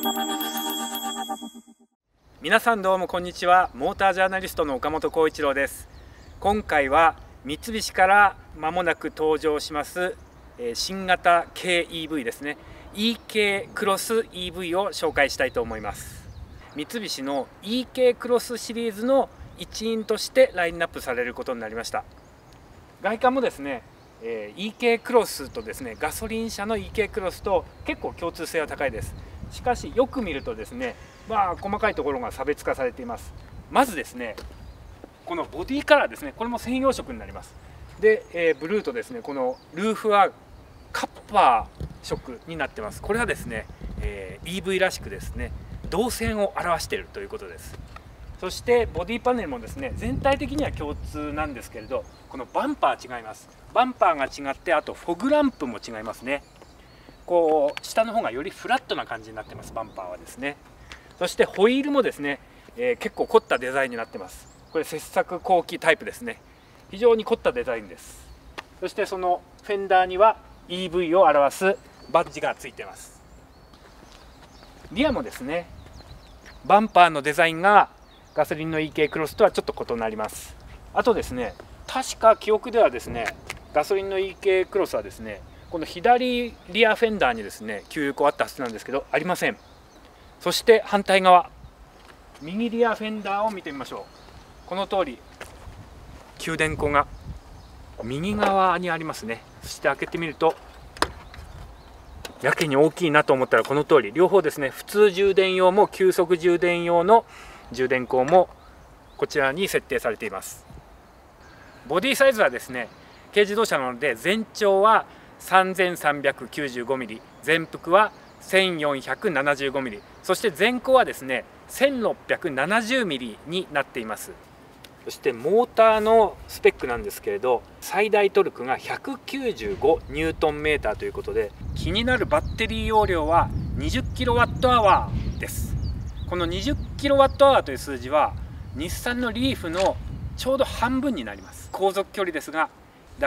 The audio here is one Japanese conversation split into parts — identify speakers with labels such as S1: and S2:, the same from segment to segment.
S1: 皆さんどうもこんにちは。モータージャーナリストの岡本浩一郎です。今回は三菱から間もなく登場します新型軽 EV ですね、 EK クロス EV を紹介したいと思います。三菱の EK クロスシリーズの一員としてラインナップされることになりました。外観もですね、EK クロスとですね、ガソリン車の EK クロスと結構共通性は高いです。しかしよく見るとですね、細かいところが差別化されています。まずですね、このボディカラーですね、これも専用色になります。で、ブルーとですね、このルーフはカッパー色になってます。これはですね、EV らしくですね、動線を表しているということです。そしてボディパネルもですね、全体的には共通なんですけれど、このバンパー違います。バンパーが違って、あとフォグランプも違いますね。こう下の方がよりフラットな感じになってます、バンパーはですね。そしてホイールもですね、結構凝ったデザインになってます。これ切削後期タイプですね。非常に凝ったデザインです。そしてそのフェンダーには EV を表すバッジがついています。リアもですね、バンパーのデザインがガソリンの EK クロスとはちょっと異なります。あとですね、確か記憶ではですね、ガソリンの EK クロスはですね、この左リアフェンダーにですね、給油口あったはずなんですけど、ありません。そして反対側、右リアフェンダーを見てみましょう。この通り給電口が右側にありますね。そして開けてみると、やけに大きいなと思ったら、この通り両方ですね、普通充電用も急速充電用の充電口もこちらに設定されています。ボディサイズはですね、軽自動車なので全長は 3395mm、 全幅は 1475mm、 そして全高はですね 1670mm になっています。そしてモーターのスペックなんですけれど、最大トルクが195ニュートンメーターということで、気になるバッテリー容量は 20kWh です。この 20kWh という数字は日産のリーフのちょうど半分になります。航続距離ですが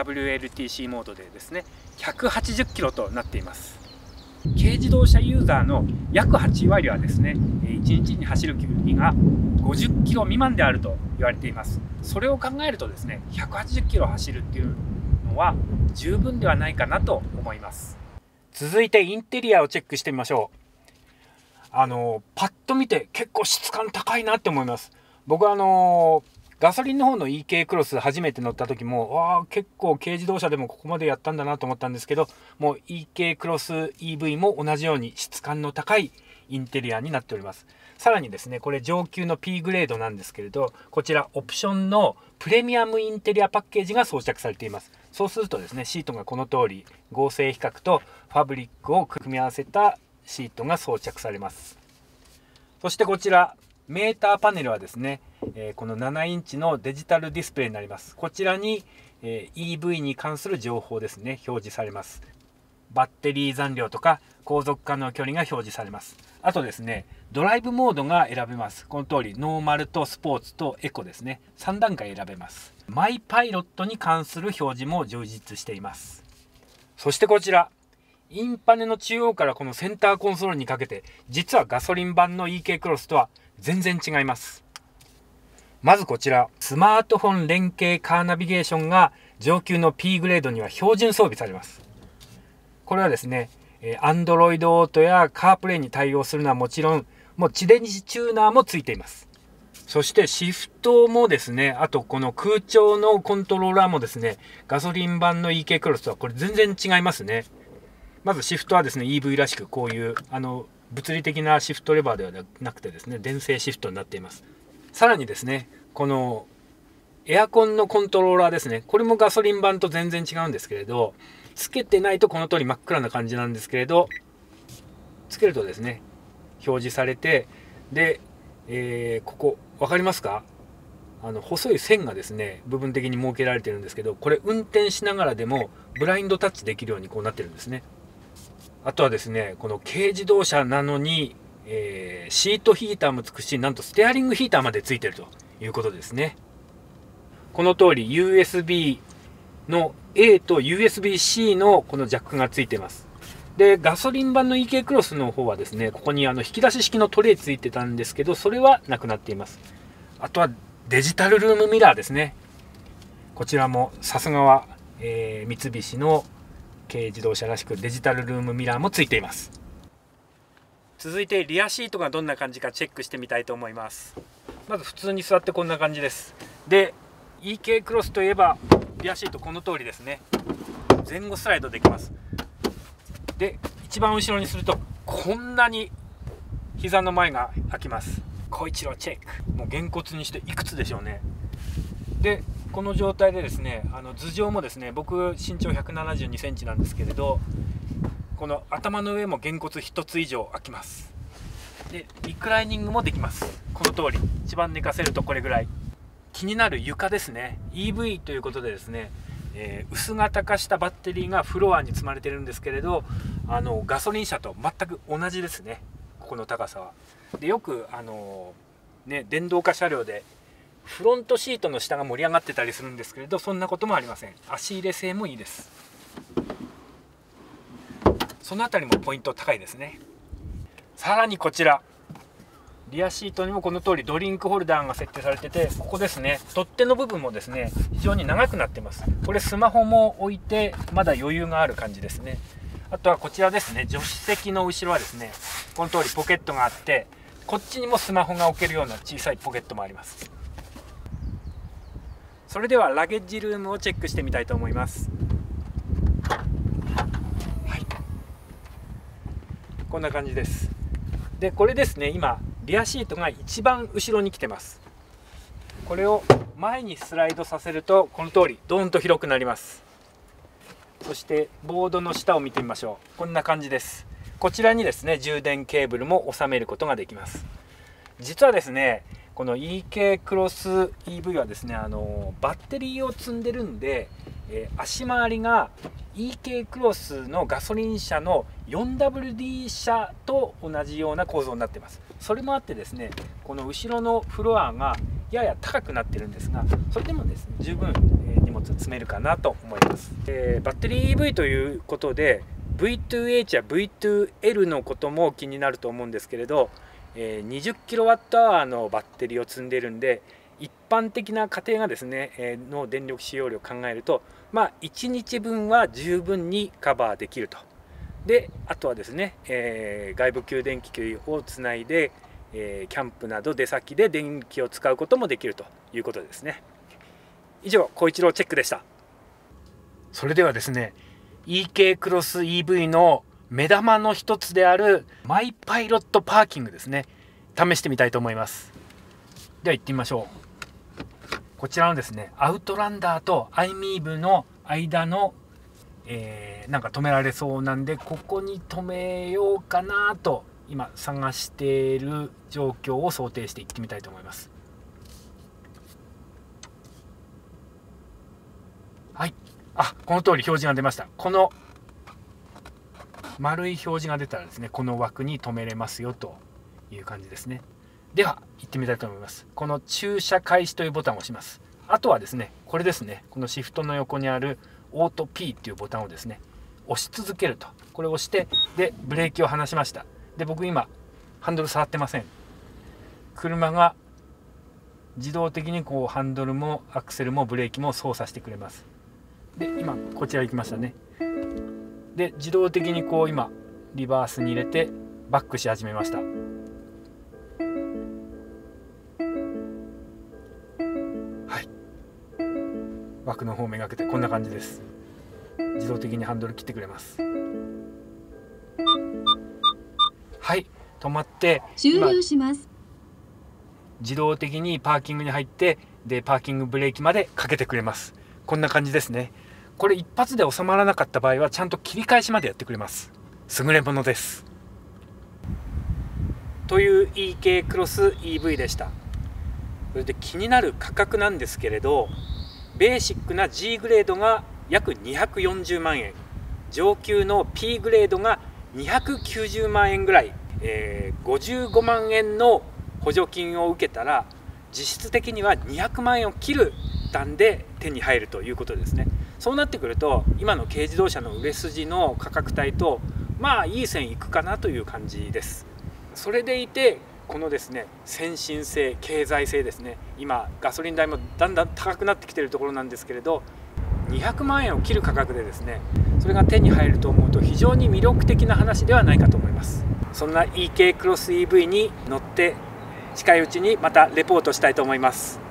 S1: WLTC モードでですね、180キロとなっています。軽自動車ユーザーの約8割はですね、1日に走る距離が50キロ未満であると言われています。それを考えるとですね、180キロ走るっていうのは十分ではないかなと思います。続いてインテリアをチェックしてみましょう。パッと見て結構質感高いなって思います。僕はガソリンの方の EK クロス初めて乗った時も、結構軽自動車でもここまでやったんだなと思ったんですけど、もう EK クロス EV も同じように質感の高いインテリアになっております。さらにですね、これ上級の P グレードなんですけれど、こちらオプションのプレミアムインテリアパッケージが装着されています。そうするとですね、シートがこの通り合成比較とファブリックを組み合わせたシートが装着されます。そしてこちらメーターパネルはですね、この7インチのデジタルディスプレイになります。こちらに EV に関する情報ですね、表示されます。バッテリー残量とか航続可能距離が表示されます。あとですね、ドライブモードが選べます。この通りノーマルとスポーツとエコですね、3段階選べます。マイパイロットに関する表示も充実しています。そしてこちらインパネの中央からこのセンターコンソールにかけて、実はガソリン版の EK クロスとは全然違います。まずこちらスマートフォン連携カーナビゲーションが上級の P グレードには標準装備されます。これはですね、Android Auto や CarPlay に対応するのはもちろん、もう地デジチューナーもついています。そしてシフトもですね、あとこの空調のコントローラーもですね、ガソリン版の EK クロスとはこれ全然違いますね。まずシフトはですね、 EV らしくこういう物理的なシフトレバーではなくてですね、電性シフトになっています。さらにですね、このエアコンのコントローラーですね、これもガソリン版と全然違うんですけれど、つけてないとこの通り真っ暗な感じなんですけれど、つけるとですね表示されて、で、ここ分かりますか、細い線がですね部分的に設けられてるんですけど、これ運転しながらでもブラインドタッチできるようにこうなってるんですね。あとはですね、この軽自動車なのに、シートヒーターもつくし、なんとステアリングヒーターまでついてるということですね。この通り USB の A と USB-C のこのジャックがついています。 でガソリン版の EK クロスの方はですね、ここに引き出し式のトレイついてたんですけど、それはなくなっています。あとはデジタルルームミラーですね。こちらもさすがは、三菱の軽自動車らしくデジタルルームミラーもついています。続いてリアシートがどんな感じかチェックしてみたいと思います。まず普通に座ってこんな感じです。で EK クロスといえばリアシートこの通りですね。前後スライドできます。で一番後ろにするとこんなに膝の前が開きます。小一郎チェック。もうげんこつにしていくつでしょうね。でこの状態でですね、頭上もですね、僕身長172センチなんですけれど、この頭の上もげんこつ1つ以上開きます。でリクライニングもできます。この通り一番寝かせるとこれぐらい。気になる床ですね。 EV ということでですね、薄型化したバッテリーがフロアに積まれてるんですけれど、ガソリン車と全く同じですね、ここの高さは。でよく電動化車両でフロントシートの下が盛り上がってたりするんですけれど、そんなこともありません。足入れ性もいいです。そのあたりもポイント高いですね。さらにこちらリアシートにもこの通りドリンクホルダーが設定されてて、ここですね、取っ手の部分もですね非常に長くなってます。これスマホも置いてまだ余裕がある感じですね。あとはこちらですね、助手席の後ろはですねこの通りポケットがあって、こっちにもスマホが置けるような小さいポケットもあります。それではラゲッジルームをチェックしてみたいと思います。はい、こんな感じです。でこれですね、今リアシートが一番後ろに来てます。これを前にスライドさせるとこの通りドーンと広くなります。そしてボードの下を見てみましょう。こんな感じです。こちらにですね充電ケーブルも収めることができます。実はですねこの EK クロス EV はですねバッテリーを積んでるんで、足回りが EK クロスのガソリン車の 4WD 車と同じような構造になっています。それもあってですねこの後ろのフロアがやや高くなってるんですが、それでもですね十分荷物積めるかなと思います。バッテリー EV ということで V2H や V2L のことも気になると思うんですけれど、20kWh のバッテリーを積んでいるんで、一般的な家庭がですね、の電力使用量を考えると、1日分は十分にカバーできると。であとはですね、外部給電機をつないで、キャンプなど出先で電気を使うこともできるということですね。以上、小一郎チェックでした。それではですね EK クロス EV の目玉の一つであるマイパイロットパーキングですね、試してみたいと思います。では行ってみましょう。こちらのですねアウトランダーとアイミーブの間の、なんか止められそうなんで、ここに止めようかなと今探している状況を想定して行ってみたいと思います。はい、この通り表示が出ました。この丸い表示が出たらですねこの枠に止めれますよという感じですね。では行ってみたいと思います。この駐車開始というボタンを押します。あとはですねこれですね、このシフトの横にあるオート P っていうボタンをですね押し続けると、これを押して、でブレーキを離しました。で僕今ハンドル触ってません。車が自動的にこうハンドルもアクセルもブレーキも操作してくれます。で今こちら行きましたね。で自動的にこう今リバースに入れてバックし始めました。はい、枠の方をめがけてこんな感じです。自動的にハンドル切ってくれます。はい、止まって
S2: 終了します。
S1: 自動的にパーキングに入って、でパーキングブレーキまでかけてくれます。こんな感じですね。これ一発で収まらなかった場合はちゃんと切り返しまでやってくれます。優れものです。という EK クロス EV でした。それで気になる価格なんですけれど、ベーシックな G グレードが約240万円、上級の P グレードが290万円ぐらい、55万円の補助金を受けたら実質的には200万円を切る負担で手に入るということですね。そうなってくると今の軽自動車の売れ筋の価格帯とまあいい線いくかなという感じです。それでいてこのですね先進性、経済性ですね、今ガソリン代もだんだん高くなってきているところなんですけれど、200万円を切る価格でですねそれが手に入ると思うと非常に魅力的な話ではないかと思います。そんな EK クロス EV に乗って近いうちにまたレポートしたいと思います。